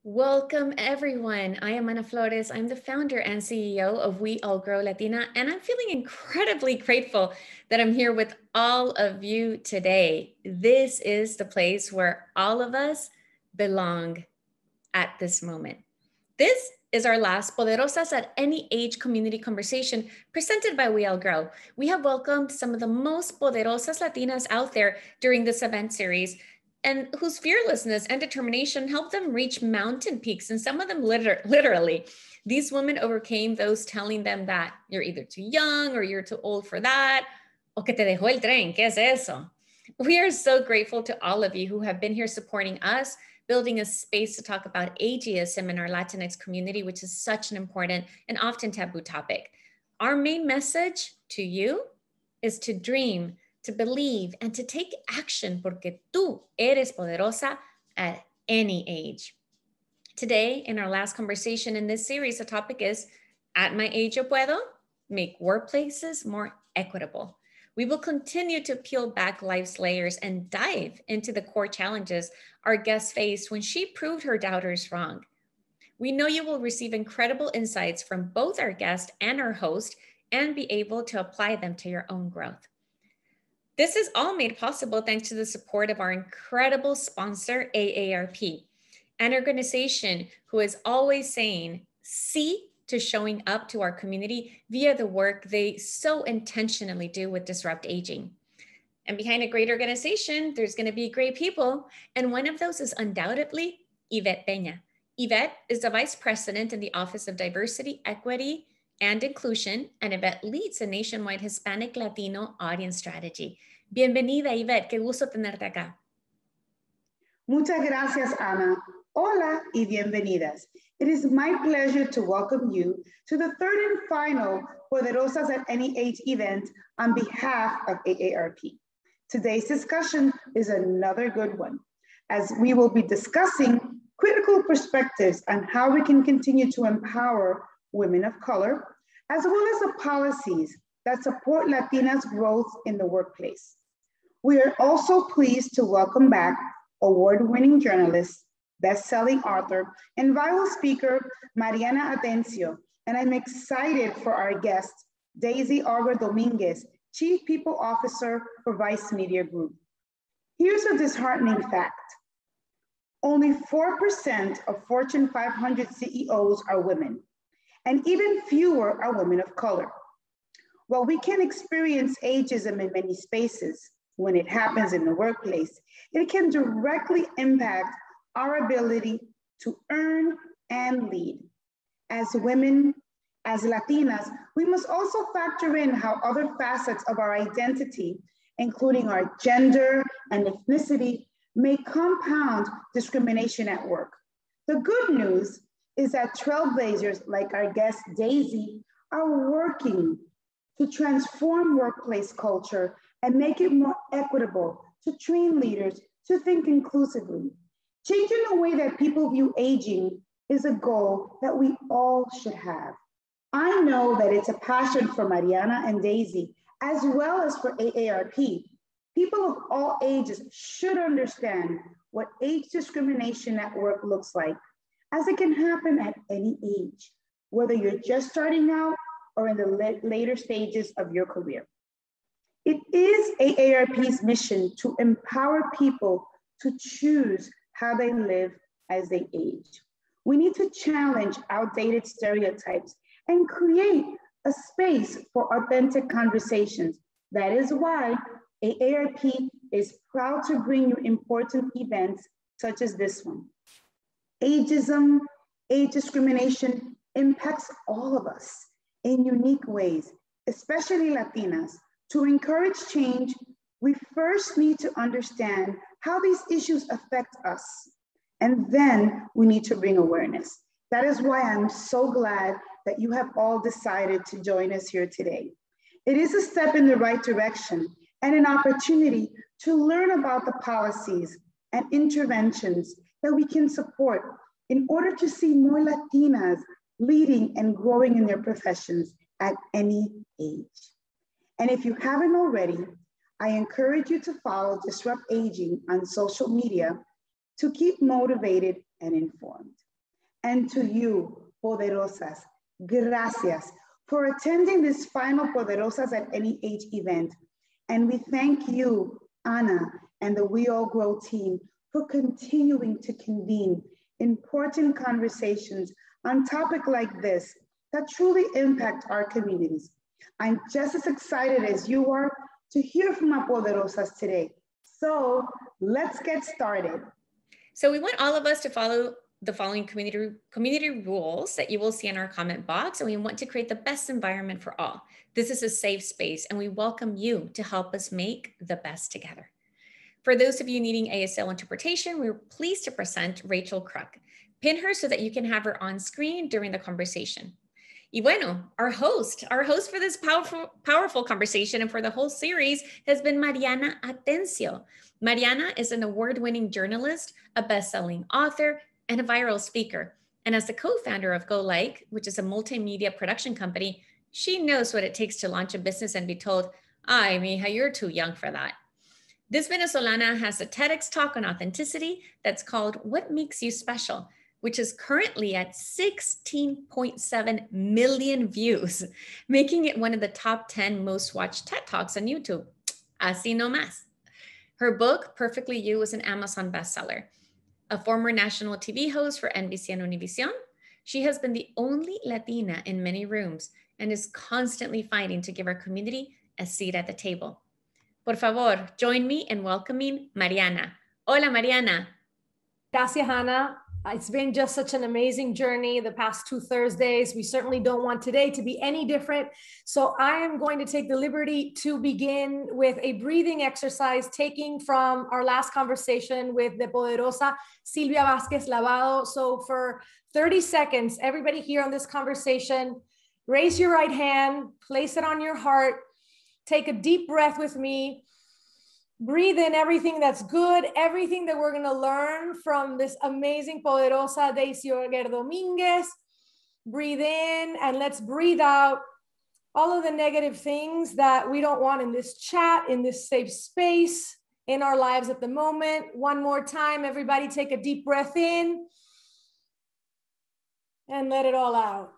Welcome, everyone. I am Ana Flores. I'm the founder and CEO of WeAllGrow Latina, and I'm feeling incredibly grateful that I'm here with all of you today. This is the place where all of us belong at this moment. This is our last Poderosas at Any Age community conversation presented by WeAllGrow. We have welcomed some of the most poderosas Latinas out there during this event series, and whose fearlessness and determination helped them reach mountain peaks, and some of them literally. These women overcame those telling them that you're either too young or you're too old for that, o que te dejó el tren, ¿qué es eso? We are so grateful to all of you who have been here supporting us, building a space to talk about ageism in our Latinx community, which is such an important and often taboo topic. Our main message to you is to dream, to believe, and to take action, porque tú eres poderosa at any age. Today, in our last conversation in this series, the topic is, At My Age Yo Puedo, Make Workplaces More Equitable. We will continue to peel back life's layers and dive into the core challenges our guest faced when she proved her doubters wrong. We know you will receive incredible insights from both our guest and our host and be able to apply them to your own growth. This is all made possible thanks to the support of our incredible sponsor, AARP, an organization who is always saying "sí" to showing up to our community via the work they so intentionally do with Disrupt Aging. And behind a great organization, there's going to be great people. And one of those is undoubtedly Yvette Peña. Yvette is the Vice President in the Office of Diversity, Equity, and Inclusion, and Yvette leads a nationwide Hispanic Latino audience strategy. Bienvenida, Yvette. Qué gusto tenerte acá. Muchas gracias, Ana. Hola y bienvenidas. It is my pleasure to welcome you to the third and final Poderosas at Any Age event on behalf of AARP. Today's discussion is another good one, as we will be discussing critical perspectives on how we can continue to empower women of color, as well as the policies that support Latinas' growth in the workplace. We are also pleased to welcome back award-winning journalist, best-selling author, and viral speaker, Mariana Atencio, and I'm excited for our guest, Daisy Auger-Dominguez, Chief People Officer for Vice Media Group. Here's a disheartening fact. Only 4% of Fortune 500 CEOs are women, and even fewer are women of color. While we can experience ageism in many spaces, when it happens in the workplace, it can directly impact our ability to earn and lead. As women, as Latinas, we must also factor in how other facets of our identity, including our gender and ethnicity, may compound discrimination at work. The good news is that trailblazers like our guest Daisy are working to transform workplace culture and make it more equitable, to train leaders to think inclusively. Changing the way that people view aging is a goal that we all should have. I know that it's a passion for Mariana and Daisy, as well as for AARP. People of all ages should understand what age discrimination at work looks like, as it can happen at any age, whether you're just starting out or in the later stages of your career. It is AARP's mission to empower people to choose how they live as they age. We need to challenge outdated stereotypes and create a space for authentic conversations. That is why AARP is proud to bring you important events such as this one. Ageism, age discrimination impacts all of us in unique ways, especially Latinas. To encourage change, we first need to understand how these issues affect us, and then we need to bring awareness. That is why I'm so glad that you have all decided to join us here today. It is a step in the right direction and an opportunity to learn about the policies and interventions that we can support in order to see more Latinas leading and growing in their professions at any age. And if you haven't already, I encourage you to follow Disrupt Aging on social media to keep motivated and informed. And to you, Poderosas, gracias for attending this final Poderosas at Any Age event. And we thank you, Ana, and the WeAllGrow team for continuing to convene important conversations on topics like this that truly impact our communities. I'm just as excited as you are to hear from our Poderosas today. So let's get started. So we want all of us to follow the following community rules that you will see in our comment box, and we want to create the best environment for all. This is a safe space, and we welcome you to help us make the best together. For those of you needing ASL interpretation, we're pleased to present Rachel Kruk. Pin her so that you can have her on screen during the conversation. Y bueno, our host for this powerful conversation and for the whole series has been Mariana Atencio. Mariana is an award-winning journalist, a best-selling author, and a viral speaker. And as the co-founder of GoLike, which is a multimedia production company, she knows what it takes to launch a business and be told, ay, mija, you're too young for that. This Venezolana has a TEDx talk on authenticity that's called What Makes You Special, which is currently at 16.7 million views, making it one of the top 10 most watched TED Talks on YouTube. Así no más. Her book, Perfectly You, was an Amazon bestseller. A former national TV host for NBC and Univision, she has been the only Latina in many rooms and is constantly fighting to give our community a seat at the table. Por favor, join me in welcoming Mariana. Hola, Mariana. Gracias, Ana. It's been just such an amazing journey the past 2 Thursdays. We certainly don't want today to be any different. So I am going to take the liberty to begin with a breathing exercise taking from our last conversation with the Poderosa Silvia Vázquez Lavado. So for 30 seconds, everybody here on this conversation, raise your right hand, place it on your heart, take a deep breath with me. Breathe in everything that's good, everything that we're going to learn from this amazing Poderosa Daisy Auger-Dominguez. Breathe in and let's breathe out all of the negative things that we don't want in this chat, in this safe space, in our lives at the moment. One more time, everybody take a deep breath in and let it all out.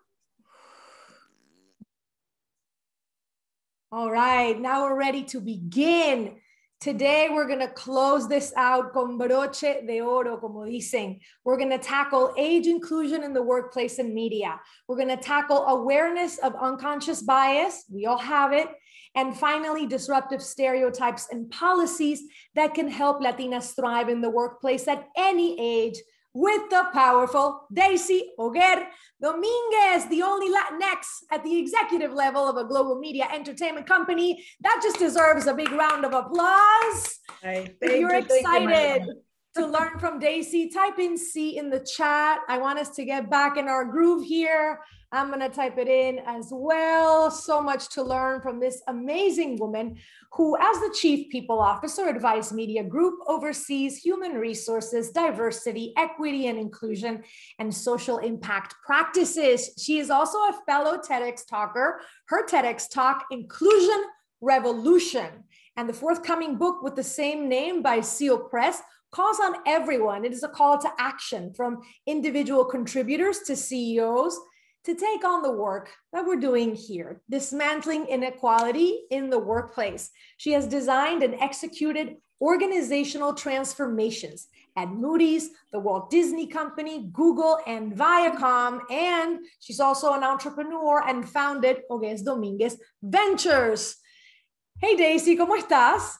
All right, now we're ready to begin. Today, we're going to close this out con broche de oro, como dicen. We're going to tackle age inclusion in the workplace and media. We're going to tackle awareness of unconscious bias. We all have it. And finally, disruptive stereotypes and policies that can help Latinas thrive in the workplace at any age with the powerful Daisy Auger-Dominguez, the only Latinx at the executive level of a global media entertainment company. That just deserves a big round of applause. If you're excited to learn from Daisy, type in C in the chat. I want us to get back in our groove here. I'm going to type it in as well. So much to learn from this amazing woman who, as the Chief People Officer at Vice Media Group, oversees human resources, diversity, equity and inclusion, and social impact practices. She is also a fellow TEDx talker. Her TEDx talk, Inclusion Revolution, and the forthcoming book with the same name by Seal Press calls on everyone. It is a call to action from individual contributors to CEOs to take on the work that we're doing here, dismantling inequality in the workplace. She has designed and executed organizational transformations at Moody's, the Walt Disney Company, Google, and Viacom. And she's also an entrepreneur and founded Auger-Dominguez Ventures. Hey, Daisy, ¿cómo estás?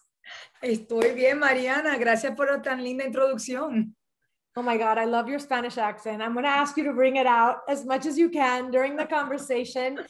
Estoy bien, Mariana. Gracias por tan linda introducción. Oh my God, I love your Spanish accent. I'm going to ask you to bring it out as much as you can during the conversation.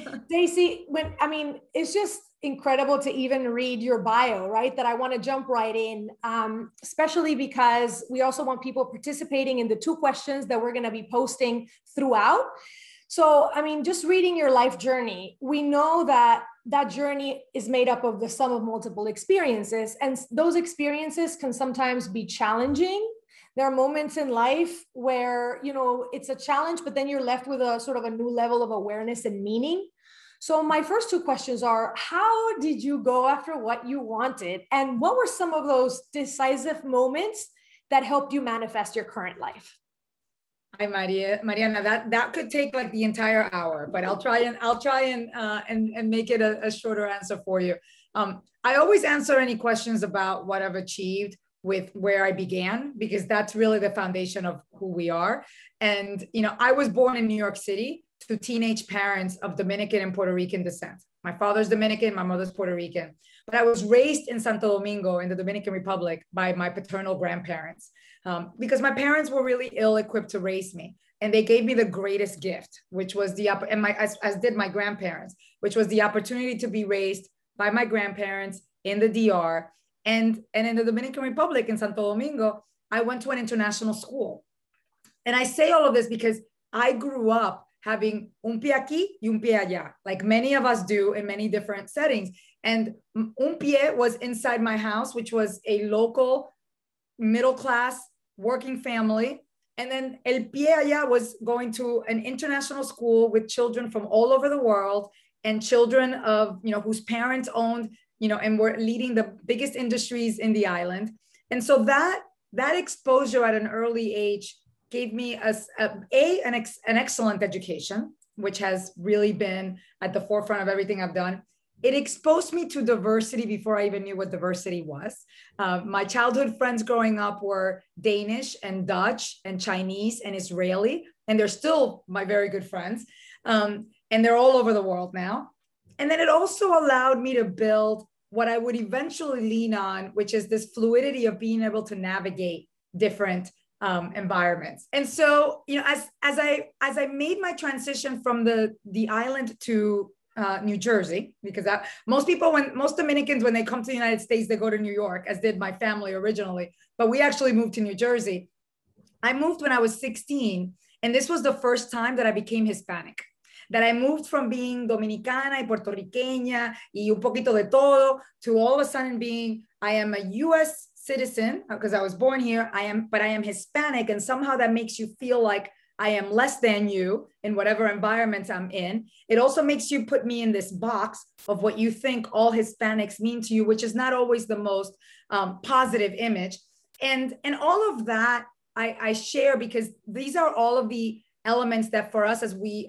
Daisy, it's just incredible to even read your bio, right? That I want to jump right in, especially because we also want people participating in the 2 questions that we're going to be posting throughout. So, just reading your life journey, we know that that journey is made up of the sum of multiple experiences, and those experiences can sometimes be challenging. There are moments in life where, it's a challenge, but then you're left with a sort of a new level of awareness and meaning. So my first 2 questions are, how did you go after what you wanted? And what were some of those decisive moments that helped you manifest your current life? Hi, Mariana. That could take like the entire hour, but I'll try and make it a shorter answer for you. I always answer any questions about what I've achieved with where I began, because that's really the foundation of who we are. And I was born in New York City to teenage parents of Dominican and Puerto Rican descent. My father's Dominican, my mother's Puerto Rican. But I was raised in Santo Domingo in the Dominican Republic by my paternal grandparents. Because my parents were really ill-equipped to raise me, and they gave me the greatest gift, which was as did my grandparents, which was the opportunity to be raised by my grandparents in the DR, and in the Dominican Republic in Santo Domingo. I went to an international school, and I say all of this because I grew up having un pie aquí y un pie allá, like many of us do in many different settings. And un pie was inside my house, which was a local middle-class working family. And then el pie allá was going to an international school with children from all over the world, and children of, whose parents owned, and were leading the biggest industries in the island. And so that exposure at an early age gave me an excellent education, which has really been at the forefront of everything I've done. It exposed me to diversity before I even knew what diversity was. My childhood friends growing up were Danish and Dutch and Chinese and Israeli, and they're still my very good friends. And they're all over the world now. And then it also allowed me to build what I would eventually lean on, which is this fluidity of being able to navigate different environments. And so, as I made my transition from the island to New Jersey, because most Dominicans, when they come to the United States, they go to New York, as did my family originally, but we actually moved to New Jersey. I moved when I was 16, and this was the first time that I became Hispanic, that I moved from being Dominicana y Puertorriqueña y un poquito de todo to all of a sudden I am a US citizen because I was born here, but I am Hispanic, and somehow that makes you feel like I am less than you in whatever environment I'm in. It also makes you put me in this box of what you think all Hispanics mean to you, which is not always the most positive image. And all of that I share because these are all of the elements that for us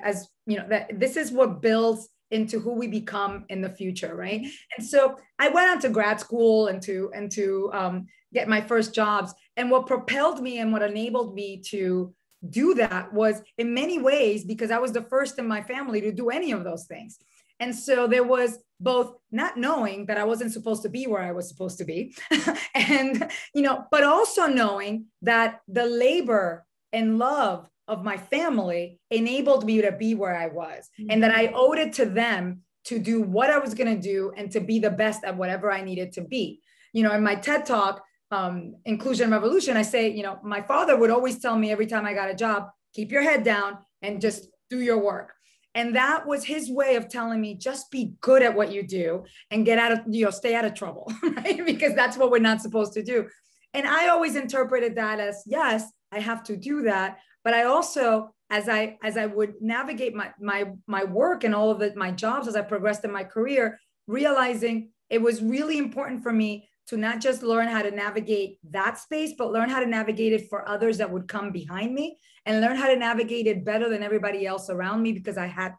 that this is what builds into who we become in the future, right? And so I went on to grad school and to get my first jobs. And what propelled me and what enabled me to do that was in many ways because I was the first in my family to do any of those things. And so there was both not knowing that I wasn't supposed to be where I was supposed to be and but also knowing that the labor and love of my family enabled me to be where I was, and that I owed it to them to do what I was going to do and to be the best at whatever I needed to be. In my TED talk, Inclusion Revolution, I say, my father would always tell me every time I got a job, keep your head down and just do your work. And that was his way of telling me, just be good at what you do and get out of, stay out of trouble, right? Because that's what we're not supposed to do. And I always interpreted that as, yes, I have to do that. But I also, as I would navigate my work and all of my jobs as I progressed in my career, realizing it was really important for me to not just learn how to navigate that space, but learn how to navigate it for others that would come behind me, and learn how to navigate it better than everybody else around me because I had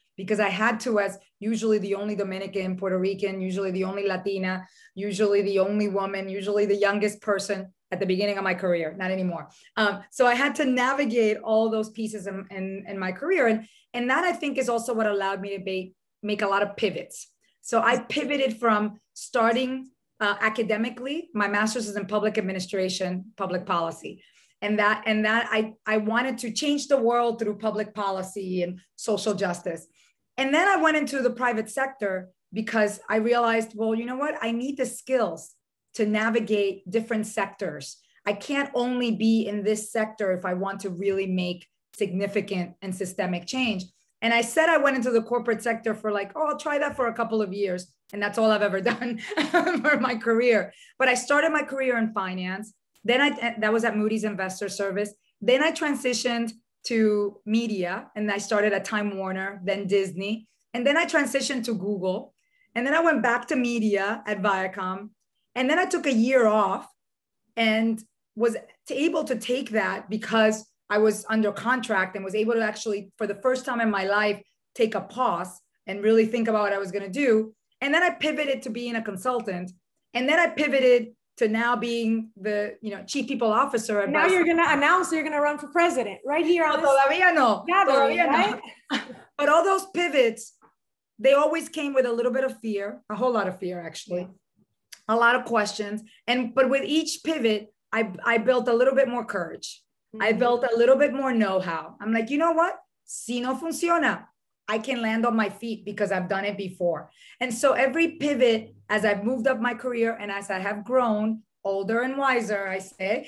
to, as usually the only Dominican, Puerto Rican, usually the only Latina, usually the only woman, usually the youngest person at the beginning of my career, not anymore. So I had to navigate all those pieces in my career. And that I think is also what allowed me to make a lot of pivots. So I pivoted from starting academically. My master's is in public administration, public policy. And that I wanted to change the world through public policy and social justice. And then I went into the private sector because I realized, well, you know what? I need the skills to navigate different sectors. I can't only be in this sector if I want to really make significant and systemic change. And I said I went into the corporate sector for I'll try that for a couple of years. And that's all I've ever done for my career. But I started my career in finance. Then that was at Moody's Investor Service. Then I transitioned to media, and I started at Time Warner, then Disney. And then I transitioned to Google. And then I went back to media at Viacom. And then I took a year off and was able to take that because I was under contract and was able to actually, for the first time in my life, take a pause and really think about what I was going to do. And then I pivoted to being a consultant. And then I pivoted to now being the chief people officer. And now you're going to announce you're going to run for president right here on todavía no. Todavía right? no. But all those pivots, they always came with a little bit of fear, a whole lot of fear, actually, a lot of questions. But with each pivot, I built a little bit more courage. I built a little bit more know-how. I'm like, you know what? Si no funciona, I can land on my feet because I've done it before. And so every pivot, as I've moved up my career and as I have grown older and wiser, I say,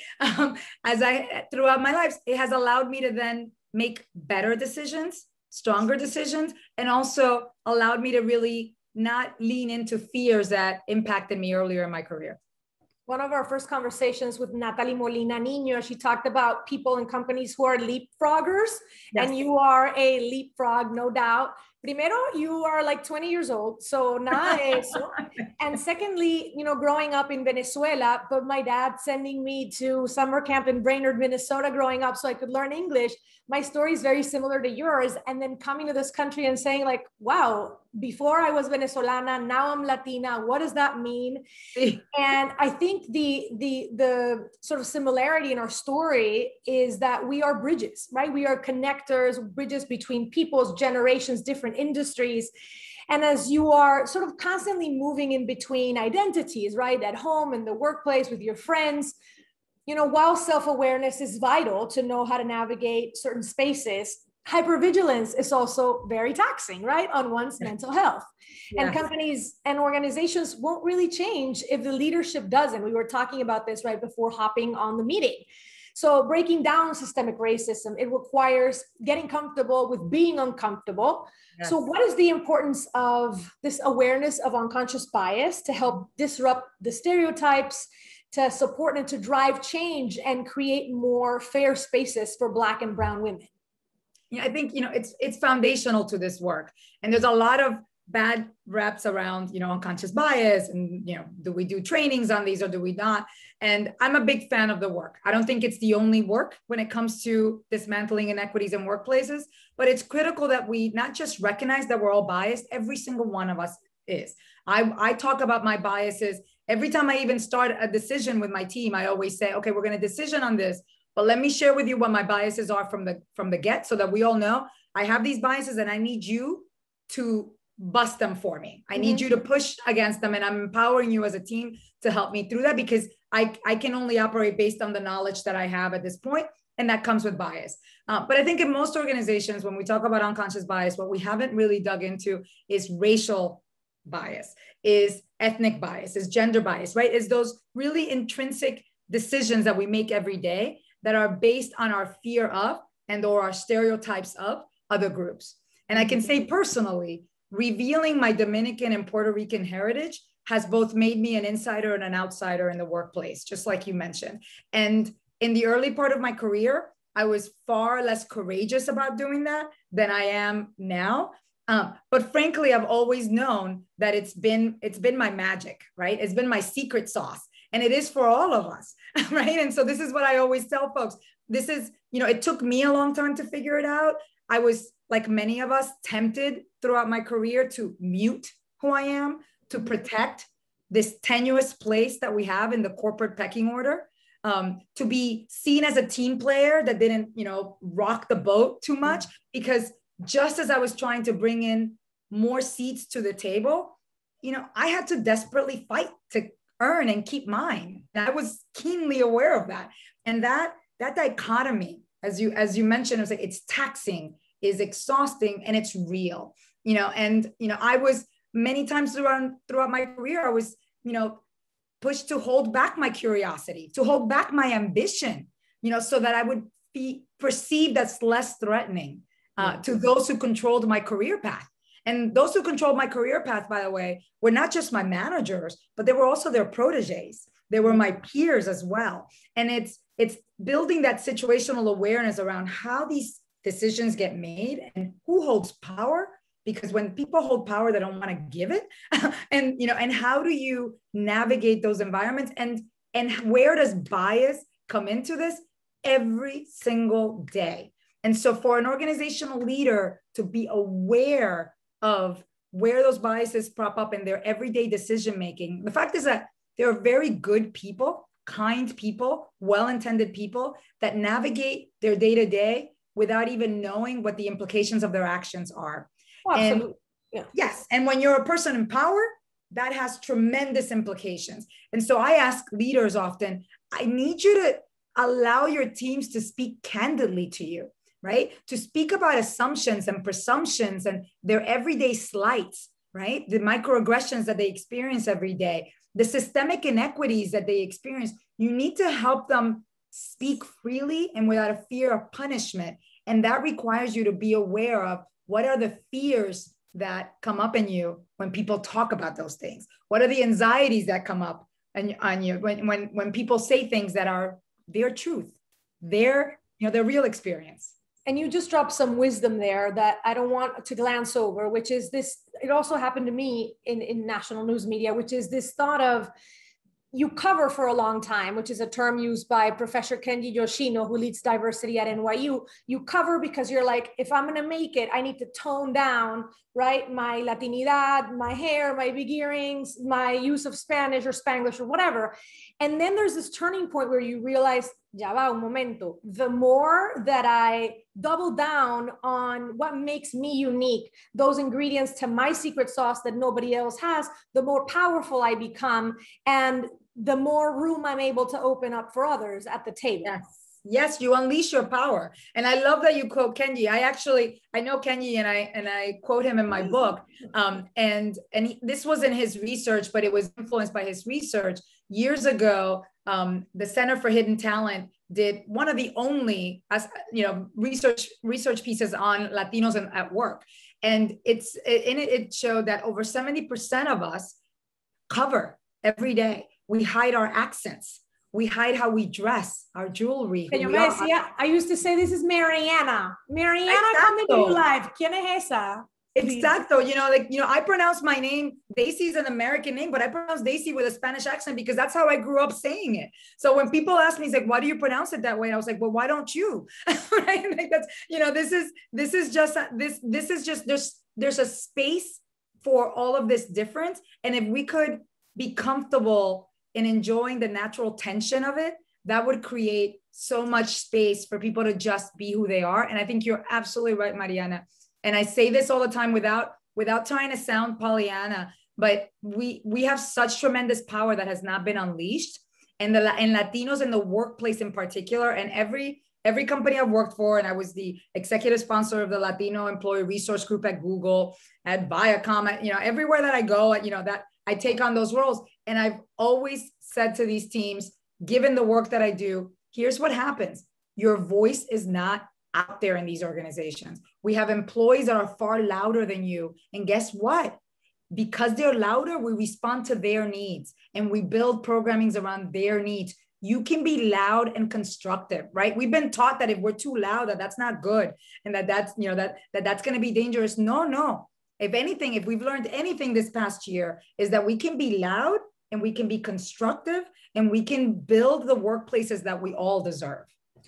throughout my life, it has allowed me to then make better decisions, stronger decisions, and also allowed me to really not lean into fears that impacted me earlier in my career. One of our first conversations with Natalie Molina Niño, she talked about people in companies who are leapfroggers, and you are a leapfrog, no doubt. Primero, you are like 20 years old, so nada de eso. And secondly, growing up in Venezuela, but my dad sending me to summer camp in Brainerd, Minnesota, growing up so I could learn English. My story is very similar to yours. And then coming to this country and saying like, wow, before I was Venezolana, now I'm Latina. What does that mean? And I think the sort of similarity in our story is that we are bridges, right? We are connectors, bridges between peoples, generations, different industries. And as you are sort of constantly moving in between identities, right? At home, in the workplace, with your friends, while self-awareness is vital to know how to navigate certain spaces, hypervigilance is also very taxing, right? On one's mental health. Yes. And companies and organizations won't really change if the leadership doesn't. We were talking about this right before hopping on the meeting. So breaking down systemic racism, it requires getting comfortable with being uncomfortable. Yes. So what is the importance of this awareness of unconscious bias to help disrupt the stereotypes, to support and to drive change and create more fair spaces for Black and Brown women? Yeah, I think, it's foundational to this work. And there's a lot of bad reps around, unconscious bias and, do we do trainings on these or do we not? And I'm a big fan of the work. I don't think it's the only work when it comes to dismantling inequities in workplaces, but it's critical that we not just recognize that we're all biased. Every single one of us is. I talk about my biases. Every time I even start a decision with my team, I always say, okay, we're going to decision on this, but let me share with you what my biases are from the get so that we all know I have these biases and I need you to bust them for me. I need you to push against them, and I'm empowering you as a team to help me through that because I can only operate based on the knowledge that I have at this point, and that comes with bias. But I think in most organizations, when we talk about unconscious bias, what we haven't really dug into is racial bias, is ethnic bias, is gender bias, right? Is those really intrinsic decisions that we make every day that are based on our fear of or our stereotypes of other groups. And I can say personally, revealing my Dominican and Puerto Rican heritage has both made me an insider and an outsider in the workplace, just like you mentioned. And in the early part of my career, I was far less courageous about doing that than I am now. But frankly, I've always known that it's been my magic, right? It's been my secret sauce, and it is for all of us, right? And so this is what I always tell folks. This is, it took me a long time to figure it out. I was, like many of us, tempted throughout my career to mute who I am, to protect this tenuous place that we have in the corporate pecking order, to be seen as a team player that didn't, rock the boat too much, because just as I was trying to bring in more seats to the table, I had to desperately fight to earn and keep mine. And I was keenly aware of that. And that dichotomy, as you mentioned, it's like, it's taxing, is exhausting, and it's real, I was many times throughout my career, I was, pushed to hold back my curiosity, to hold back my ambition, so that I would be perceived as less threatening to those who controlled my career path. And those who controlled my career path, by the way, were not just my managers, but they were also their proteges. They were my peers as well. And it's building that situational awareness around how these decisions get made and who holds power, because when people hold power, they don't want to give it. and how do you navigate those environments, and where does bias come into this? every single day. And so for an organizational leader to be aware of where those biases prop up in their everyday decision-making, the fact is that there are very good people, kind people, well-intended people that navigate their day-to-day without even knowing what the implications of their actions are. Oh, absolutely. And yes. And when you're a person in power, that has tremendous implications. And so I ask leaders often, I need you to allow your teams to speak candidly to you, right? To speak about assumptions and presumptions and their everyday slights, right? The microaggressions that they experience every day, the systemic inequities that they experience. You need to help them speak freely and without a fear of punishment. And that requires you to be aware of what are the fears that come up in you when people talk about those things. What are the anxieties that come up on you when people say things that are their truth, their real experience. And you just dropped some wisdom there that I don't want to glance over, which is this, it also happened to me in national news media, which is this thought of you cover for a long time, which is a term used by Professor Kenji Yoshino, who leads diversity at NYU. You cover because you're like, if I'm going to make it, I need to tone down, right? My Latinidad, my hair, my big earrings, my use of Spanish or Spanglish or whatever. And then there's this turning point where you realize, ya va un momento, the more that I double down on what makes me unique, those ingredients to my secret sauce that nobody else has, the more powerful I become and the more room I'm able to open up for others at the table. Yes. Yes, you unleash your power. And I love that you quote Kenji. I know Kenji and I quote him in my book. This wasn't his research, but it was influenced by his research. Years ago, the Center for Hidden Talent did one of the only research pieces on Latinos at work. And it showed that over 70% of us cover every day. We hide our accents. We hide how we dress, our jewelry. I used to say, this is Mariana. Mariana, come into your life. ¿Quién es esa? Exacto. I pronounce my name, Daisy is an American name, but I pronounce Daisy with a Spanish accent because that's how I grew up saying it. So when people ask me, it's like, why do you pronounce it that way? And I was like, well, why don't you? Right? Like that's, there's a space for all of this difference. And if we could be comfortable in enjoying the natural tension of it, that would create so much space for people to just be who they are. And I think you're absolutely right, Mariana. And I say this all the time without trying to sound Pollyanna, but we have such tremendous power that has not been unleashed. And Latinos in the workplace in particular, and every company I've worked for, and I was the executive sponsor of the Latino Employee Resource Group at Google, at Viacom, everywhere that I go, that I take on those roles. And I've always said to these teams, given the work that I do, here's what happens. Your voice is not out there in these organizations. We have employees that are far louder than you. And guess what? Because they're louder, we respond to their needs and we build programmings around their needs. You can be loud and constructive, right? We've been taught that if we're too loud, that's not good. And that's going to be dangerous. No. If anything, if we've learned anything this past year, is that we can be loud and we can be constructive and we can build the workplaces that we all deserve.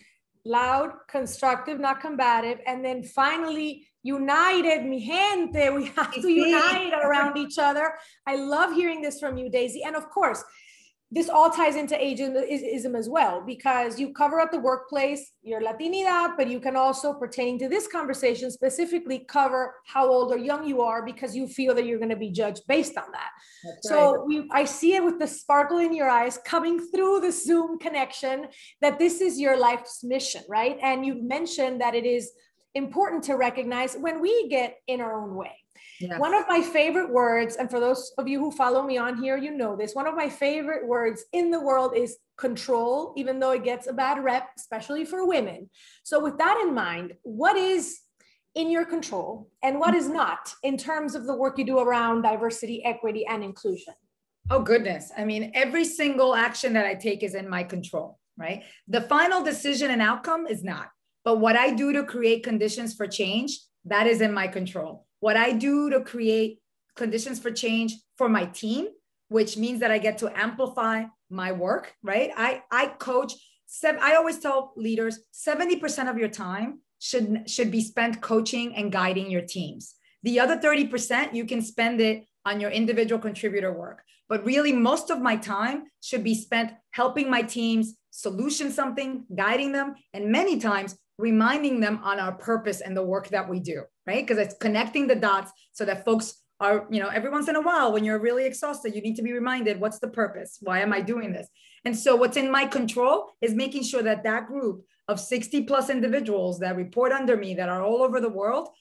Loud, constructive, not combative. And then finally, united, mi gente. We have to unite around each other. I love hearing this from you, Daisy. And of course, this all ties into ageism as well, because you cover at the workplace your Latinidad, but you can also, pertaining to this conversation, specifically cover how old or young you are because you feel that you're going to be judged based on that. That's so right. I see it with the sparkle in your eyes coming through the Zoom connection that this is your life's mission, right? And you mentioned that it is important to recognize when we get in our own way. Yes. One of my favorite words, and for those of you who follow me on here, you know this, one of my favorite words in the world is control, even though it gets a bad rep, especially for women. So with that in mind, what is in your control and what is not in terms of the work you do around diversity, equity, and inclusion? Oh, goodness. I mean, every single action that I take is in my control, right? The final decision and outcome is not. But what I do to create conditions for change, that is in my control. What I do to create conditions for change for my team, which means that I get to amplify my work, right? I coach I always tell leaders, 70% of your time should be spent coaching and guiding your teams. The other 30%, you can spend it on your individual contributor work. But really, most of my time should be spent helping my teams solution something, guiding them, and many times reminding them on our purpose and the work that we do, right? Because it's connecting the dots so that folks are, every once in a while, when you're really exhausted, you need to be reminded, what's the purpose? Why am I doing this? And so what's in my control is making sure that that group of 60 plus individuals that report under me that are all over the world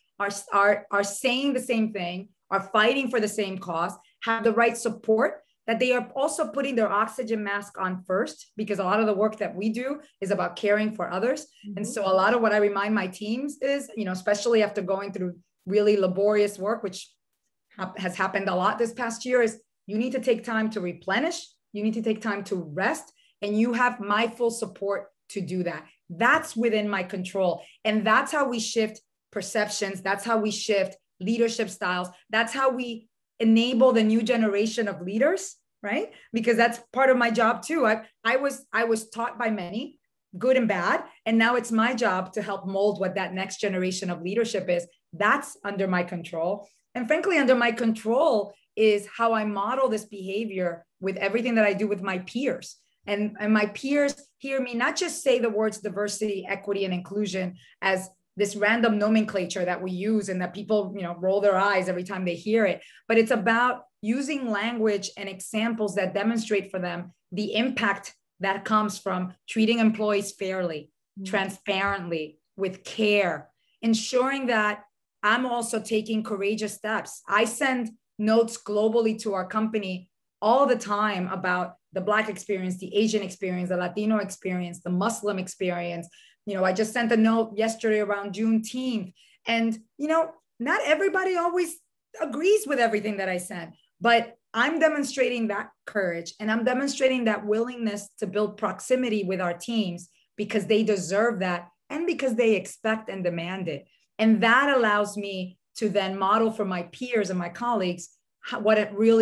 are saying the same thing, are fighting for the same cause, have the right support, that they are also putting their oxygen mask on first, because a lot of the work that we do is about caring for others. Mm-hmm. And so a lot of what I remind my teams is, especially after going through really laborious work, which has happened a lot this past year, is you need to take time to replenish, you need to take time to rest, and you have my full support to do that. That's within my control. And that's how we shift perceptions. That's how we shift leadership styles. That's how we enable the new generation of leaders, right? Because that's part of my job too. I was taught by many, good and bad, and now it's my job to help mold what that next generation of leadership is. That's under my control. And frankly, under my control is how I model this behavior with everything that I do with my peers. And my peers hear me not just say the words diversity, equity, and inclusion as this random nomenclature that we use and that people, roll their eyes every time they hear it, but it's about using language and examples that demonstrate for them the impact that comes from treating employees fairly, transparently, with care, ensuring that I'm also taking courageous steps. I send notes globally to our company all the time about the Black experience, the Asian experience, the Latino experience, the Muslim experience. I just sent a note yesterday around Juneteenth, and, not everybody always agrees with everything that I sent, but I'm demonstrating that courage and I'm demonstrating that willingness to build proximity with our teams because they deserve that and because they expect and demand it. And that allows me to then model for my peers and my colleagues what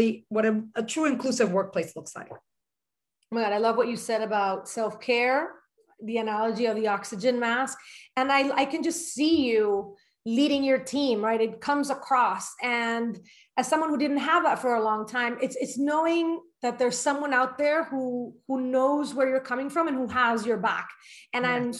a true inclusive workplace looks like. Oh my God, I love what you said about self-care, the analogy of the oxygen mask. And I can just see you leading your team, right? It comes across. And as someone who didn't have that for a long time, it's knowing that there's someone out there who knows where you're coming from and who has your back. And yeah. I'm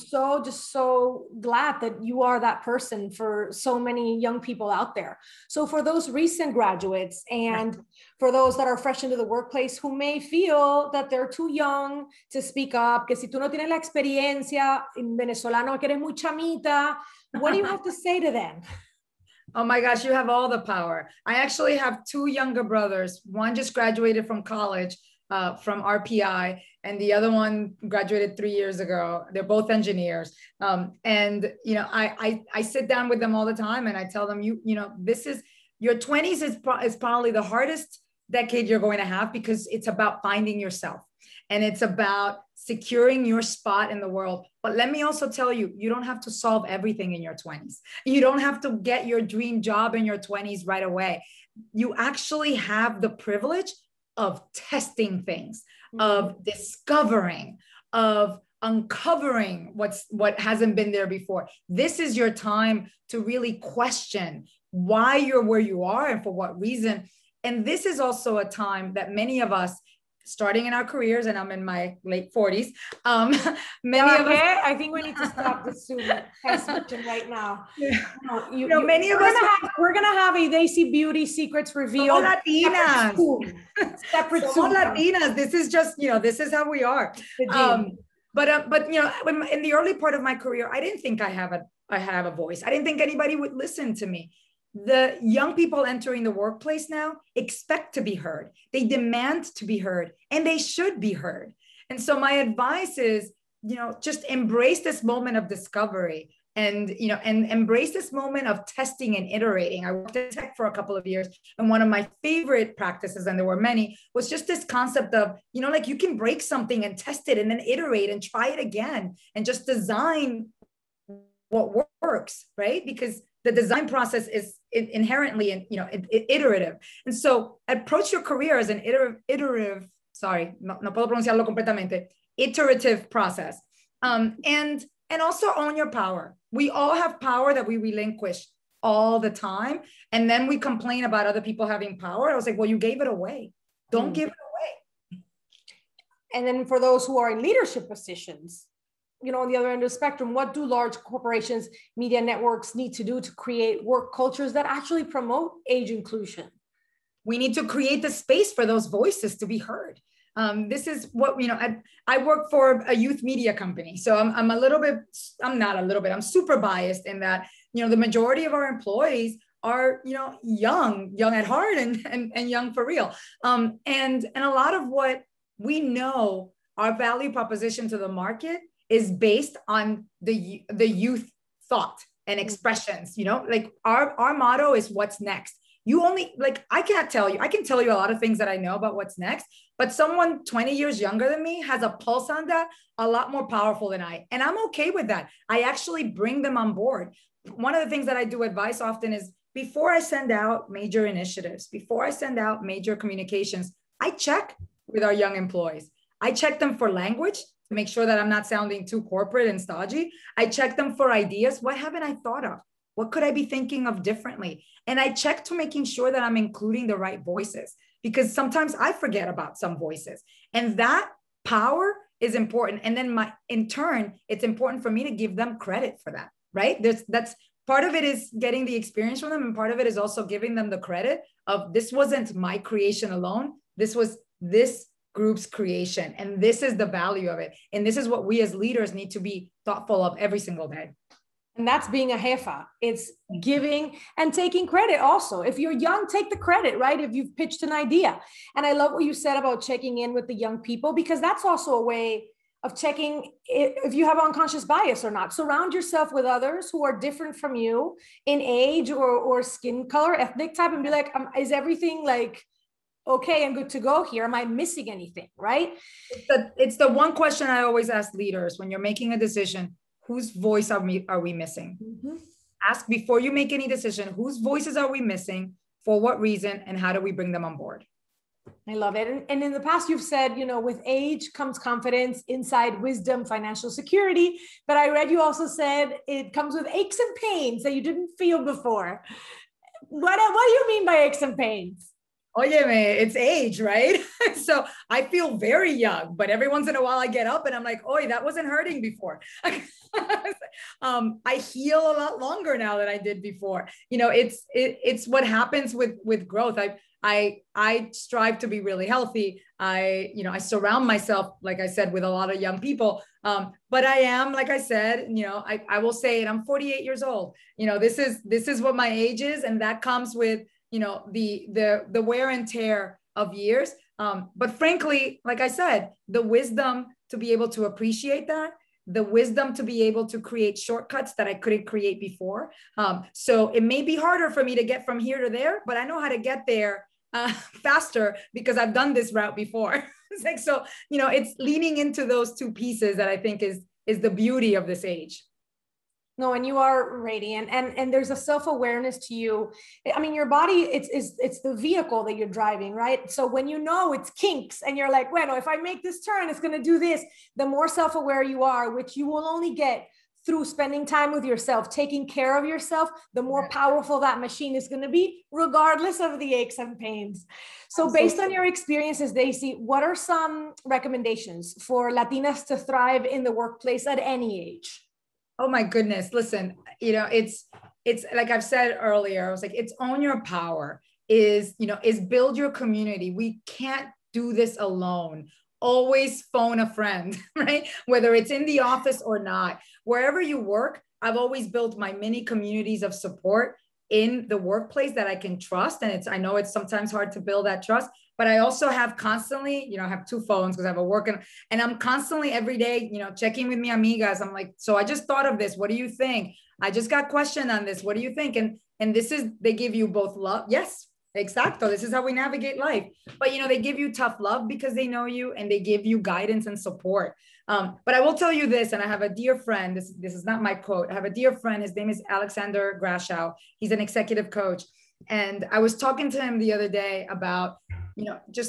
so glad that you are that person for so many young people out there. So for those recent graduates and for those that are fresh into the workplace who may feel that they're too young to speak up, que si tú no tienes la experiencia en venezolano, que eres muy chamita, what do you have to say to them? Oh my gosh, you have all the power. I actually have two younger brothers. One just graduated from college, from RPI, and the other one graduated 3 years ago. They're both engineers. And I sit down with them all the time and I tell them, this is, your 20s is probably the hardest decade you're going to have because it's about finding yourself and it's about securing your spot in the world. But let me also tell you, you don't have to solve everything in your 20s. You don't have to get your dream job in your 20s right away. You actually have the privilege of testing things, of discovering, of uncovering what hasn't been there before. This is your time to really question why you're where you are and for what reason. And this is also a time that many of us, starting in our careers, and I'm in my late 40s. Many of us. I think we need to stop this soon. Right now. Yeah. Many of us. We're gonna have a Daisy Beauty Secrets reveal. Somos Latinas. Separate Somos Latinas. This is just, this is how we are. But in the early part of my career, I didn't think I have a voice. I didn't think anybody would listen to me. The young people entering the workplace now expect to be heard. They demand to be heard, and they should be heard. And so my advice is, just embrace this moment of discovery and embrace this moment of testing and iterating. I worked in tech for a couple of years, and one of my favorite practices, and there were many, was just this concept of, you can break something and test it and then iterate and try it again and just design what works, right? Because the design process is inherently, iterative. And so approach your career as an iterative process. And also own your power. We all have power that we relinquish all the time. And then we complain about other people having power. I was like, well, you gave it away. Don't give it away. And then for those who are in leadership positions, you know, on the other end of the spectrum, what do large corporations, media networks need to do to create work cultures that actually promote age inclusion? We need to create the space for those voices to be heard. This is what, you know, I work for a youth media company. So I'm super biased in that, you know, the majority of our employees are, you know, young at heart and young for real. And a lot of what we know, our value proposition to the market is based on the youth thought and expressions, you know, like our motto is what's next. You only, like, I can tell you a lot of things that I know about what's next, but someone 20 years younger than me has a pulse on that a lot more powerful than I, and I'm okay with that. I actually bring them on board. One of the things that I do advise often is before I send out major initiatives, before I send out major communications, I check with our young employees. I check them for language to make sure that I'm not sounding too corporate and stodgy. I check them for ideas. What haven't I thought of? What could I be thinking of differently? And I check to making sure that I'm including the right voices, because sometimes I forget about some voices, and that power is important. And then in turn, it's important for me to give them credit for that, right? That's part of it is getting the experience from them. And part of it is also giving them the credit of this wasn't my creation alone. This was this group's creation. And this is the value of it. And this is what we as leaders need to be thoughtful of every single day. And that's being a jefa. It's giving and taking credit also. If you're young, take the credit, right? If you've pitched an idea. And I love what you said about checking in with the young people, because that's also a way of checking if you have unconscious bias or not. Surround yourself with others who are different from you in age or skin color, ethnic type, and be like, is everything like okay and good to go here? Am I missing anything, right? It's the one question I always ask leaders when you're making a decision. Whose voice are we missing? Mm-hmm. Ask before you make any decision, whose voices are we missing, for what reason, and how do we bring them on board? I love it. And in the past, you've said, you know, with age comes confidence, insight, wisdom, financial security. But I read you also said it comes with aches and pains that you didn't feel before. What do you mean by aches and pains? Óyeme, it's age, right? So I feel very young, but every once in a while I get up and I'm like, "Oi, that wasn't hurting before." I heal a lot longer now than I did before. You know, it's what happens with growth. I strive to be really healthy. I surround myself, like I said, with a lot of young people. But I am, like I said, you know, I will say it. I'm 48 years old. You know, this is what my age is, and that comes with, you know, the wear and tear of years. But frankly, like I said, the wisdom to be able to appreciate that, the wisdom to be able to create shortcuts that I couldn't create before. So it may be harder for me to get from here to there, but I know how to get there faster because I've done this route before. It's like, so, you know, it's leaning into those two pieces that I think is the beauty of this age. No, and you are radiant, and there's a self-awareness to you. I mean, your body, it's the vehicle that you're driving, right? So when you know it's kinks and you're like, well, if I make this turn, it's going to do this. The more self-aware you are, which you will only get through spending time with yourself, taking care of yourself, the more powerful that machine is going to be, regardless of the aches and pains. So based on your experiences, Daisy, what are some recommendations for Latinas to thrive in the workplace at any age? Oh my goodness. Listen, you know, it's like I've said earlier, I was like, it's own your power, is build your community. We can't do this alone. Always phone a friend, right? Whether it's in the office or not, wherever you work, I've always built my mini communities of support in the workplace that I can trust. And I know it's sometimes hard to build that trust, but I also have constantly, you know, I have two phones because I have a work and I'm constantly every day, you know, checking with mi amigas. I'm like, so I just thought of this. What do you think? I just got questioned on this. What do you think? And they give you both love. Yes, exacto. This is how we navigate life. But, you know, they give you tough love because they know you and they give you guidance and support. But I will tell you this, and I have a dear friend, this is not my quote. I have a dear friend. His name is Alexander Grashow. He's an executive coach. And I was talking to him the other day about, you know, just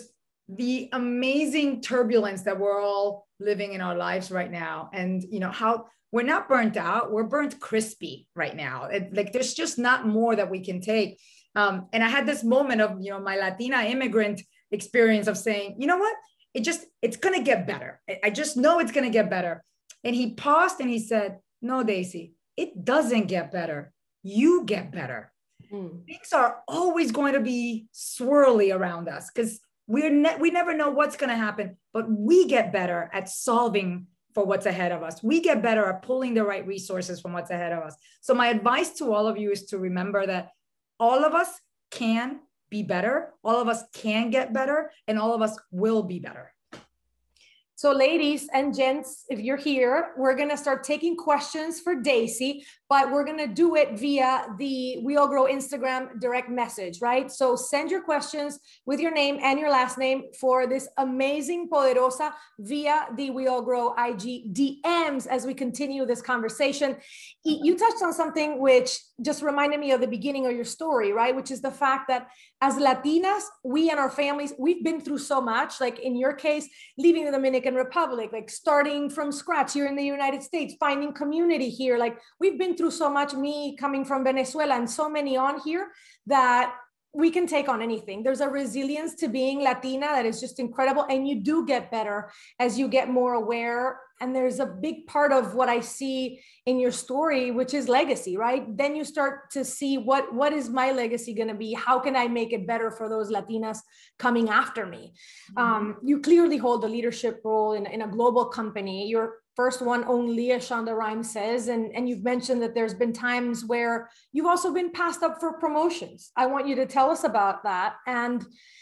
the amazing turbulence that we're all living in our lives right now. And, how we're not burnt out, we're burnt crispy right now. Like there's just not more that we can take. And I had this moment of, my Latina immigrant experience of saying, you know what, it's going to get better. I just know it's going to get better. And he paused and he said, no, Daisy, it doesn't get better. You get better. Things are always going to be swirly around us because we never know what's going to happen, but we get better at solving for what's ahead of us. We get better at pulling the right resources from what's ahead of us. So my advice to all of you is to remember that all of us can be better, all of us can get better, and all of us will be better. So ladies and gents, if you're here, we're going to start taking questions for Daisy, but we're going to do it via the WeAllGrow Instagram direct message, right? So send your questions with your name and your last name for this amazing Poderosa via the WeAllGrow IG DMs as we continue this conversation. You touched on something which just reminded me of the beginning of your story, right? Which is the fact that as Latinas, we and our families, we've been through so much, like in your case, leaving the Dominican Republic, like starting from scratch here in the United States, finding community here. Like we've been through so much, me coming from Venezuela and so many on here, that we can take on anything. There's a resilience to being Latina that is just incredible. And you do get better as you get more aware. And there's a big part of what I see in your story, which is legacy, right? Then you start to see what is my legacy going to be? How can I make it better for those Latinas coming after me? You clearly hold a leadership role in a global company. You're first one only, as Shonda Rhimes says, and you've mentioned that there's been times where you've also been passed up for promotions. I want you to tell us about that. And,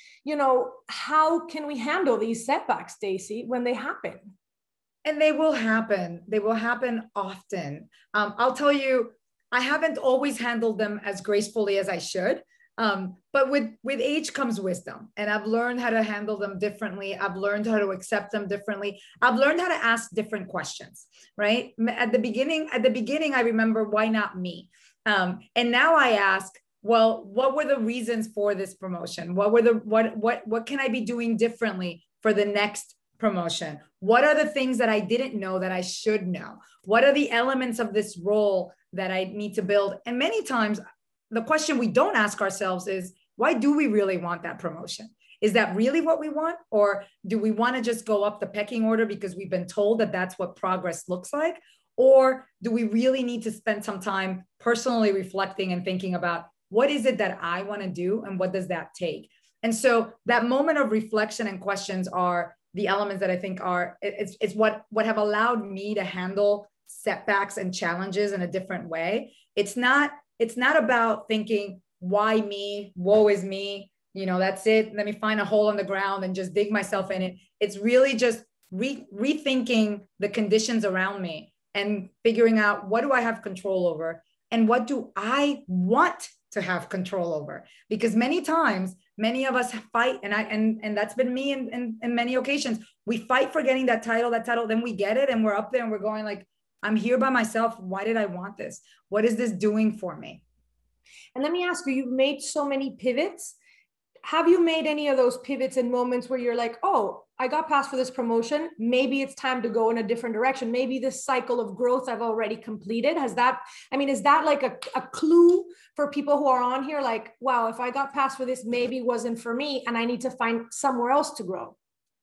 how can we handle these setbacks, Daisy, when they happen? And they will happen. They will happen often. I'll tell you, I haven't always handled them as gracefully as I should. But with age comes wisdom, and I've learned how to handle them differently. I've learned how to accept them differently. I've learned how to ask different questions, right? At the beginning, I remember, why not me? And now I ask, well, what were the reasons for this promotion? What can I be doing differently for the next promotion? What are the things that I didn't know that I should know? What are the elements of this role that I need to build? And many times, the question we don't ask ourselves is, why do we really want that promotion? Is that really what we want? Or do we want to just go up the pecking order because we've been told that that's what progress looks like? Or do we really need to spend some time personally reflecting and thinking about, what is it that I want to do and what does that take? And so that moment of reflection and questions are the elements that I think it's what have allowed me to handle setbacks and challenges in a different way. It's not about thinking, why me? Woe is me. That's it. Let me find a hole in the ground and just dig myself in it. It's really just rethinking the conditions around me and figuring out, what do I have control over? And what do I want to have control over? Because many times, many of us fight, and that's been me in many occasions. We fight for getting that title, then we get it, and we're up there and we're going like, I'm here by myself. Why did I want this? What is this doing for me? And let me ask you, you've made so many pivots. Have you made any of those pivots in moments where you're like, oh, I got passed for this promotion. Maybe it's time to go in a different direction. Maybe this cycle of growth I've already completed. Is that like a clue for people who are on here? Like, wow, if I got passed for this, maybe it wasn't for me and I need to find somewhere else to grow.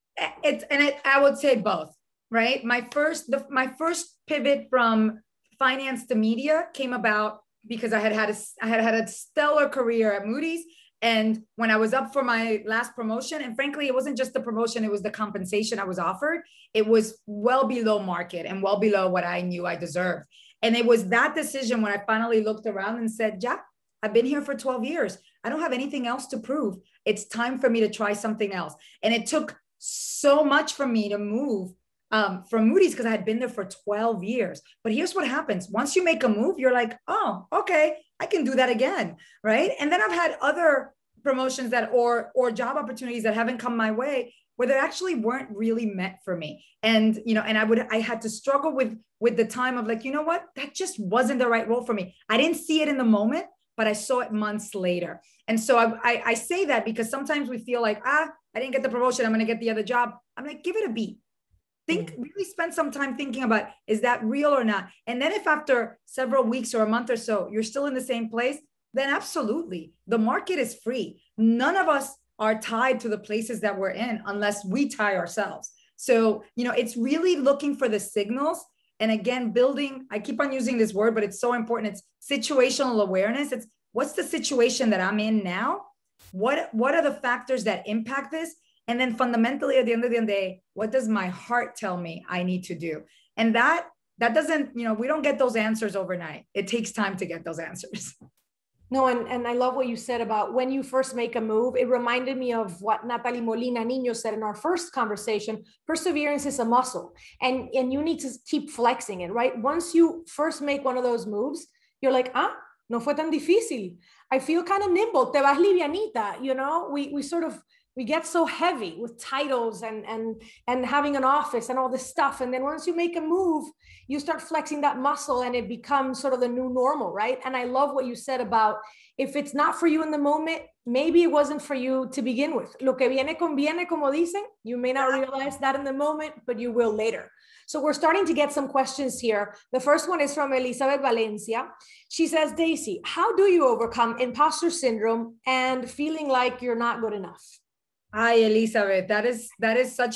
I would say both, right? My first pivot from finance to media came about because I had had a stellar career at Moody's. And when I was up for my last promotion, and frankly, it wasn't just the promotion, it was the compensation I was offered. It was well below market and well below what I knew I deserved. And it was that decision when I finally looked around and said, yeah, I've been here for 12 years. I don't have anything else to prove. It's time for me to try something else. And it took so much for me to move from Moody's because I had been there for 12 years. But here's what happens. Once you make a move, you're like, oh, okay, I can do that again, right? And then I've had other promotions that or job opportunities that haven't come my way where they actually weren't really meant for me. And, I had to struggle with the time of like, you know what, that just wasn't the right role for me. I didn't see it in the moment, but I saw it months later. And so I say that because sometimes we feel like, I didn't get the promotion. I'm going to get the other job. I'm like, give it a beat. Really spend some time thinking about, is that real or not? And then if after several weeks or a month or so, you're still in the same place, then absolutely. The market is free. None of us are tied to the places that we're in unless we tie ourselves. So, it's really looking for the signals. And again, building, I keep on using this word, but it's so important. It's situational awareness. It's what's the situation that I'm in now? What are the factors that impact this? And then fundamentally, at the end of the day, what does my heart tell me I need to do? And that doesn't, we don't get those answers overnight. It takes time to get those answers. No, and I love what you said about when you first make a move. It reminded me of what Natalie Molina Niño said in our first conversation. Perseverance is a muscle, and you need to keep flexing it, right? Once you first make one of those moves, you're like, no fue tan difícil. I feel kind of nimble. Te vas livianita, we get so heavy with titles and having an office and all this stuff. And then once you make a move, you start flexing that muscle and it becomes sort of the new normal, right? And I love what you said about if it's not for you in the moment, maybe it wasn't for you to begin with. Lo que viene conviene, como dicen. You may not realize that in the moment, but you will later. So we're starting to get some questions here. The first one is from Elizabeth Valencia. She says, Daisy, how do you overcome imposter syndrome and feeling like you're not good enough? Hi, Elizabeth. That is such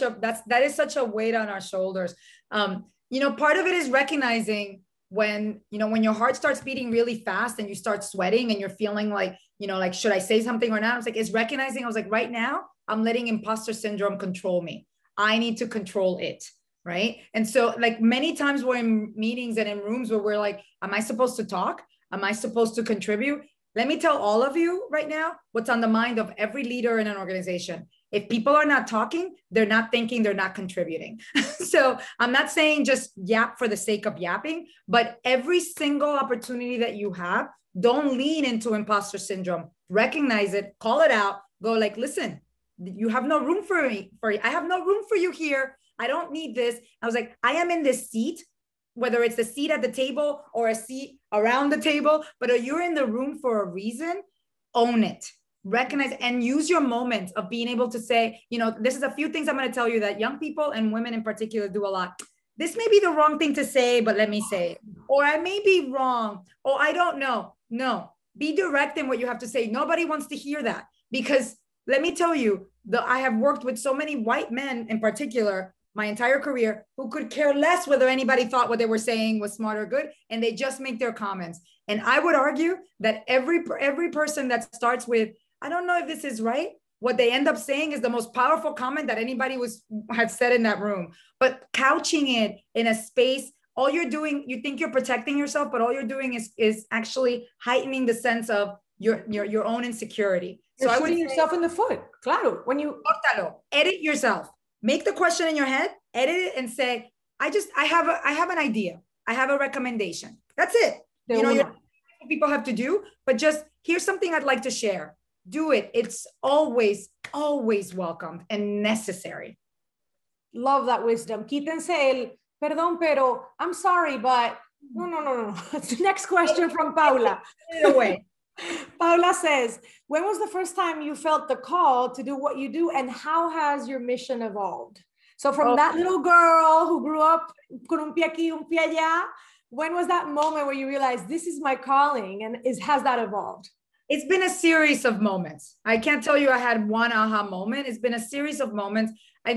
a weight on our shoulders. Part of it is recognizing when your heart starts beating really fast and you start sweating and you're feeling like, should I say something or not? I was like, it's recognizing. I was like, right now I'm letting imposter syndrome control me. I need to control it. Right. And so like many times we're in meetings and in rooms where we're like, am I supposed to talk? Am I supposed to contribute? Let me tell all of you right now what's on the mind of every leader in an organization. If people are not talking, they're not thinking, they're not contributing. So I'm not saying just yap for the sake of yapping, but every single opportunity that you have, don't lean into imposter syndrome. Recognize it, call it out, go like, listen, you have no room for me. I have no room for you here. I don't need this. I was like, I am in this seat, whether it's a seat at the table or a seat around the table, but you're in the room for a reason, own it. Recognize and use your moment of being able to say, this is a few things I'm going to tell you that young people and women in particular do a lot. This may be the wrong thing to say, but let me say it. Or I may be wrong. Or I don't know. No, be direct in what you have to say. Nobody wants to hear that because let me tell you, I have worked with so many white men in particular my entire career who could care less whether anybody thought what they were saying was smart or good. And they just make their comments. And I would argue that every person that starts with, I don't know if this is right, what they end up saying is the most powerful comment that anybody had said in that room. But couching it in a space, all you're doing, you think you're protecting yourself, but all you're doing is actually heightening the sense of your own insecurity. You're shooting yourself in the foot. Claro. When you edit yourself, make the question in your head, edit it and say, I have an idea. I have a recommendation. That's it. What people have to do, but just here's something I'd like to share. Do it. It's always, always welcomed and necessary. Love that wisdom. Quítense el, perdón, pero I'm sorry, but no. Next question from Paula. Paula says, when was the first time you felt the call to do what you do and how has your mission evolved? So from that little girl who grew up con un pie aquí, un pie allá, when was that moment where you realized this is my calling and has that evolved? It's been a series of moments. I can't tell you I had one aha moment. It's been a series of moments.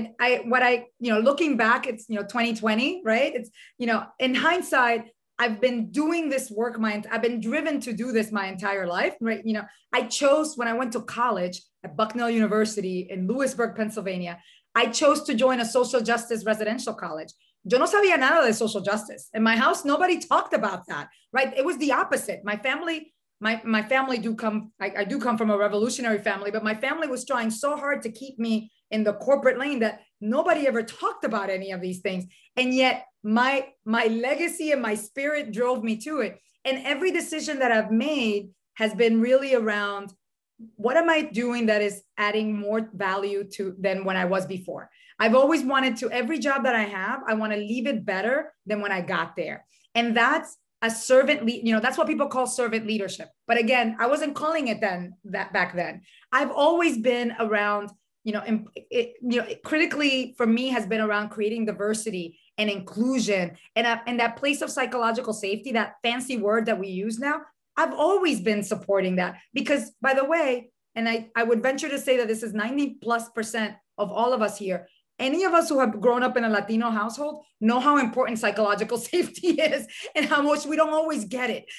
Looking back, it's, 2020, right? It's, in hindsight, I've been doing this work. I've been driven to do this my entire life, right? I chose when I went to college at Bucknell University in Lewisburg, Pennsylvania, I chose to join a social justice residential college. Yo no sabía nada de social justice. In my house, nobody talked about that, right? It was the opposite. My family, my family I do come from a revolutionary family, but my family was trying so hard to keep me in the corporate lane that nobody ever talked about any of these things. And yet my legacy and my spirit drove me to it. And every decision that I've made has been really around what am I doing that is adding more value to than when I was before. I've always wanted to, every job that I have, I want to leave it better than when I got there. And that's a servant, that's what people call servant leadership. But again, I wasn't calling it back then. I've always been around critically for me has been around creating diversity and inclusion and that place of psychological safety, that fancy word that we use now. I've always been supporting that because, by the way, and I would venture to say that this is 90+% of all of us here. Any of us who have grown up in a Latino household know how important psychological safety is and how much we don't always get it.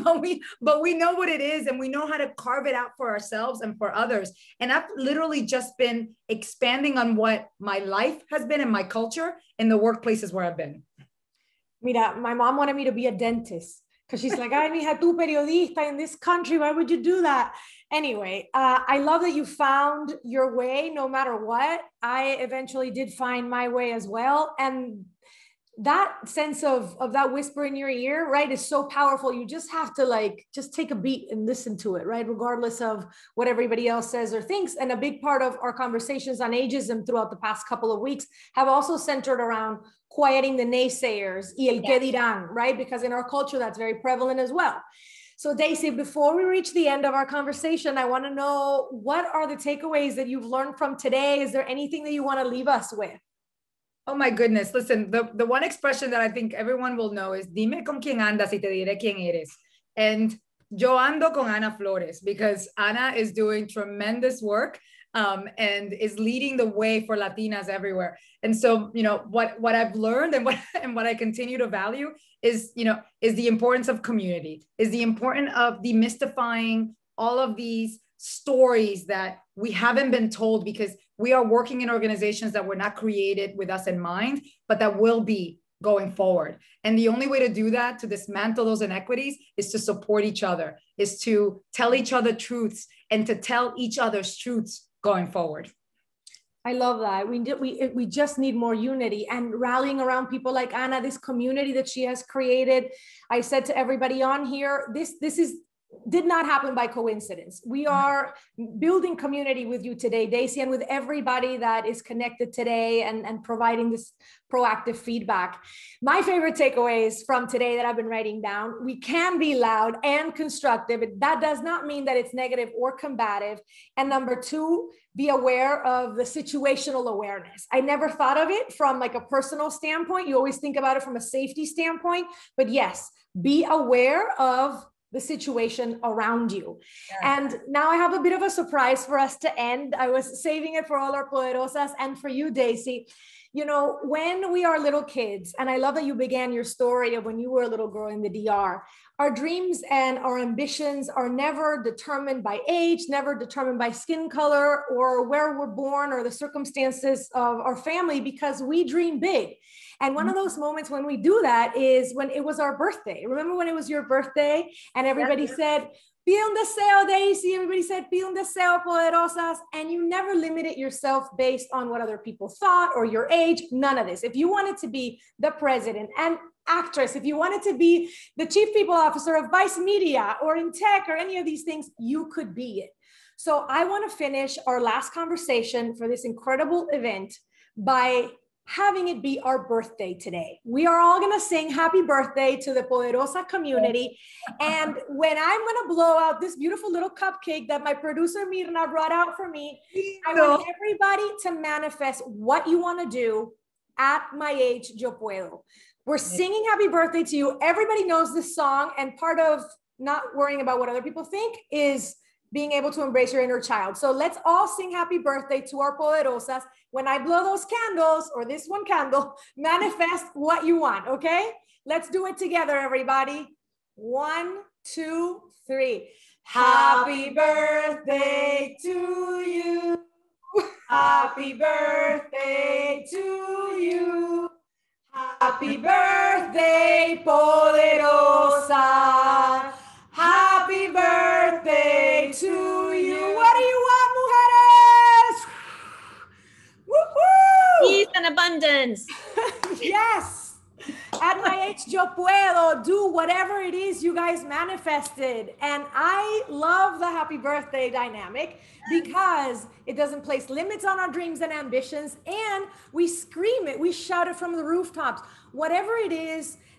but we know what it is and we know how to carve it out for ourselves and for others. And I've literally just been expanding on what my life has been and my culture in the workplaces where I've been. Mira, my mom wanted me to be a dentist because she's like, ay, mija, tú periodista in this country, why would you do that? Anyway, I love that you found your way no matter what. I eventually did find my way as well. And that sense of that whisper in your ear, right, is so powerful. You just have to just take a beat and listen to it, right, regardless of what everybody else says or thinks. And a big part of our conversations on ageism throughout the past couple of weeks have also centered around quieting the naysayers, y el que dirán, right, because in our culture that's very prevalent as well. So Daisy, before we reach the end of our conversation, I want to know, what are the takeaways that you've learned from today? Is there anything that you want to leave us with? Oh my goodness. Listen, the one expression that I think everyone will know is, dime con quién andas y te diré quién eres. And yo ando con Ana Flores because Ana is doing tremendous work and is leading the way for Latinas everywhere. And so, what I've learned and what I continue to value is the importance of community, is the importance of demystifying all of these stories that we haven't been told because we are working in organizations that were not created with us in mind, but that will be going forward. And the only way to do that, to dismantle those inequities, is to support each other, is to tell each other truths and to tell each other's truths going forward. I love that. We just need more unity and rallying around people like Ana, this community that she has created. I said to everybody on here, this did not happen by coincidence. We are building community with you today, Daisy, and with everybody that is connected today and providing this proactive feedback. My favorite takeaways from today that I've been writing down: we can be loud and constructive. That does not mean that it's negative or combative. And number two, be aware of the situational awareness. I never thought of it from a personal standpoint. You always think about it from a safety standpoint, but yes, be aware of the situation around you. Yeah. And now I have a bit of a surprise for us to end. I was saving it for all our poderosas and for you, Daisy. When we are little kids, and I love that you began your story of when you were a little girl in the DR, our dreams and our ambitions are never determined by age, never determined by skin color or where we're born or the circumstances of our family, because we dream big. And one of those moments when we do that is when it was our birthday. Remember when it was your birthday and everybody said, pide un deseo, Daisy. Everybody said, pide un deseo, poderosas. And you never limited yourself based on what other people thought or your age, none of this. If you wanted to be the president and actress, if you wanted to be the chief people officer of Vice Media or in tech or any of these things, you could be it. So I want to finish our last conversation for this incredible event by having it be our birthday today. We are all going to sing happy birthday to the Poderosa community. And when I'm going to blow out this beautiful little cupcake that my producer Mirna brought out for me, I want everybody to manifest what you want to do. At my age, yo puedo. We're singing happy birthday to you. Everybody knows this song. And part of not worrying about what other people think is being able to embrace your inner child. So let's all sing happy birthday to our poderosas. When I blow those candles, or this one candle, manifest what you want, okay? Let's do it together, everybody. 1, 2, 3. Happy birthday to you. Happy birthday to you. Happy birthday, poderosa. Happy birthday to you. What do you want, mujeres? Woo-hoo! Peace and abundance. Yes. At my age, yo puedo. Do whatever it is you guys manifested. And I love the happy birthday dynamic because it doesn't place limits on our dreams and ambitions. And we scream it. We shout it from the rooftops. Whatever it is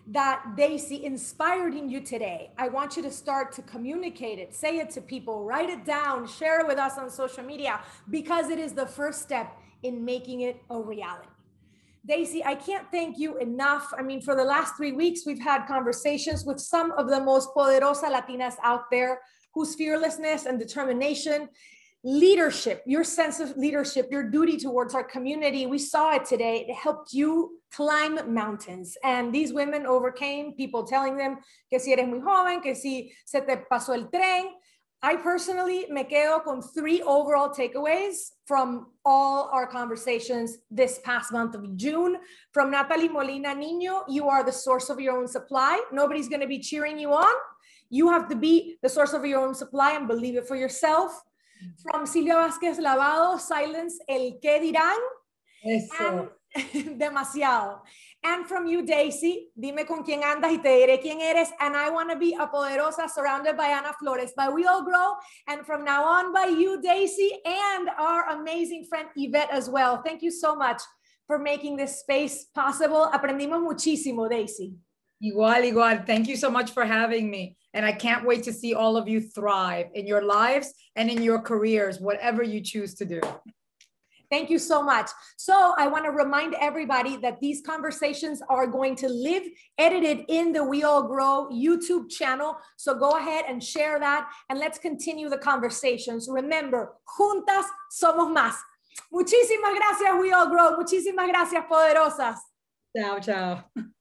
that Daisy inspired in you today, I want you to start to communicate it, say it to people, write it down, share it with us on social media, because it is the first step in making it a reality. Daisy, I can't thank you enough. I mean, for the last 3 weeks, we've had conversations with some of the most poderosa Latinas out there, whose fearlessness and determination, leadership, your sense of leadership, your duty towards our community, we saw it today. It helped you climb mountains. And these women overcame people telling them que si eres muy joven, que si se te pasó el tren. I personally me quedo con 3 overall takeaways from all our conversations this past month of June. From Natalie Molina Niño, you are the source of your own supply. Nobody's going to be cheering you on. You have to be the source of your own supply and believe it for yourself. From Silvia Vázquez Lavado, silence el qué dirán. Eso. Demasiado. And from you, Daisy, dime con quién andas y te diré quién eres. And I want to be a poderosa surrounded by Ana Flores, by WeAllGrow. And from now on, by you, Daisy, and our amazing friend Yvette as well. Thank you so much for making this space possible. Aprendimos muchísimo, Daisy. Igual, igual. Thank you so much for having me. And I can't wait to see all of you thrive in your lives and in your careers, whatever you choose to do. Thank you so much. So I want to remind everybody that these conversations are going to live edited in the WeAllGrow YouTube channel. So go ahead and share that and let's continue the conversations. Remember, juntas somos más. Muchísimas gracias, WeAllGrow. Muchísimas gracias, poderosas. Chao, chao.